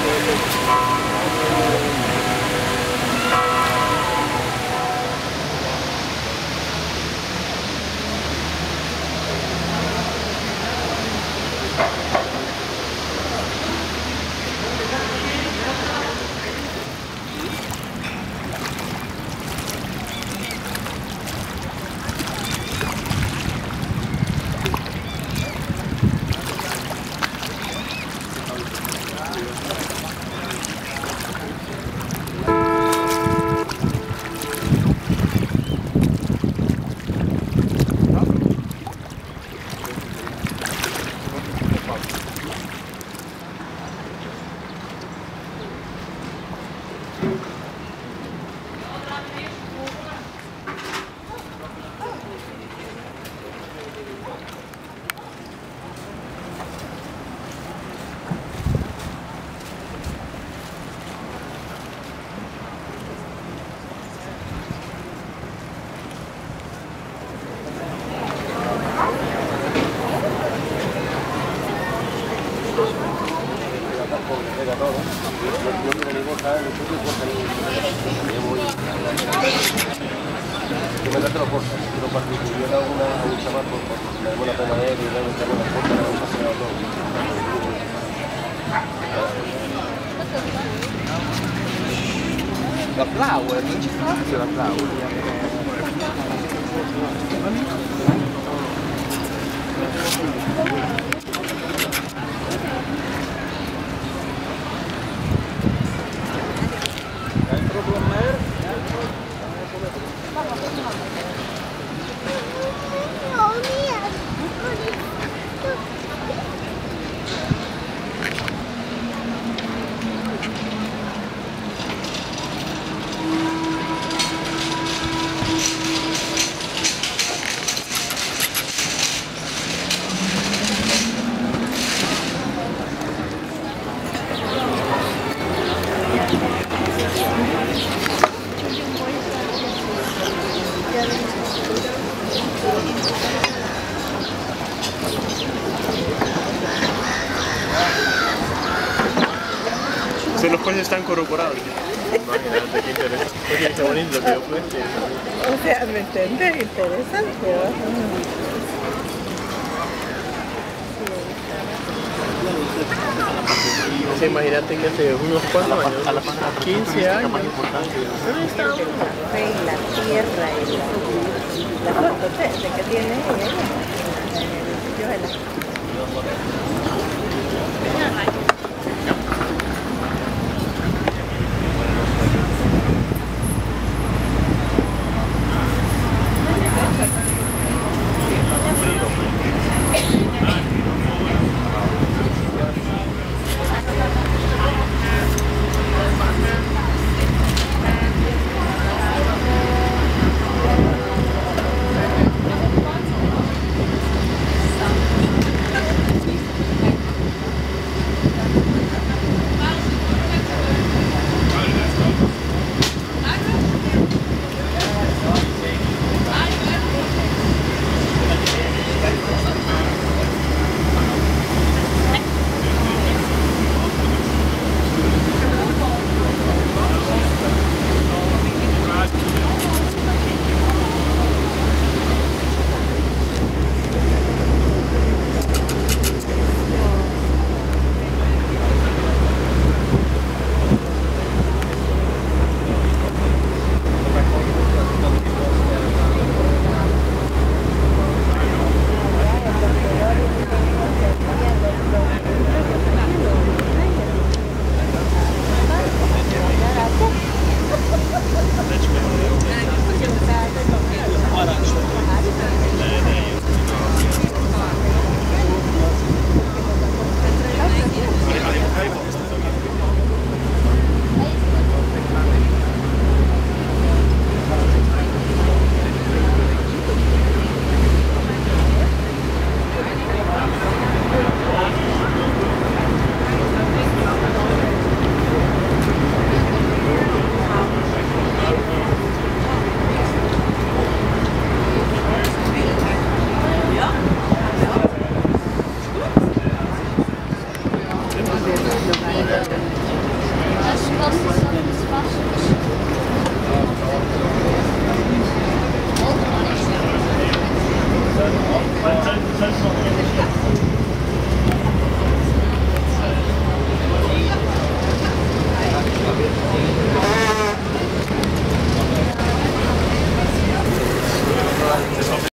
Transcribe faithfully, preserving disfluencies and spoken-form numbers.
La flower, non ci fa la flower. Se los jueces están corroborados. Imagínate, qué interesante. Oye, qué bonito lo que yo cuente. O sea, ¿me entiendes? Interesante. Sí, imagínate que hace unos cuantos años, a la quince años. El café y la tierra y la, la foto de que tiene ella en el sitio de la...